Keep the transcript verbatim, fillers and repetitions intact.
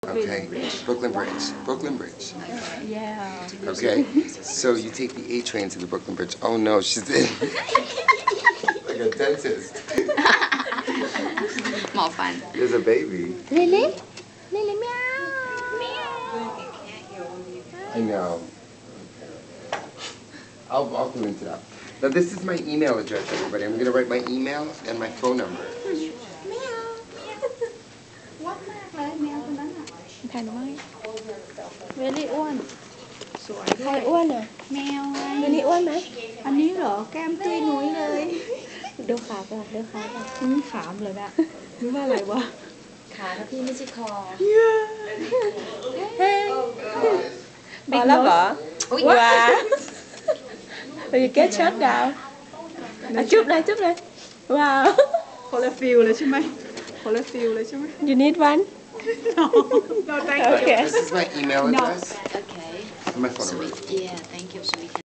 Okay, Brooklyn Bridge. Brooklyn Bridge. Yeah. Okay, so you take the A train to the Brooklyn Bridge. Oh no, she's like a dentist. หมอฟัน There's a baby. Lily Lily meow meow I know. I'll, I'll go into that. Now this is my email address, everybody. I'm gonna write my email and my phone number. ถ่ายหน่อยเวลี่อ้วนสวยใครอ้วนอ่ะแมวไงเวลี่อ้วนไหมอันนี้เหรอแก้มตุ้ยนุ้ยเลยดูขาก่อนดูขาก่อนอืมขามเลยนะนึกว่าอะไรวะขาถ้าพี่ไม่ใช่คอพอแล้วเหรอว้า you get shut down อ่ะจุ๊บเลยจุ๊บเลยว้าวคนละฟิลเลยใช่ไหมคนละฟิลเลยใช่ไหม you need one no no thank you okay This is my email address Okay and my phone number. sweet yeah thank you sweet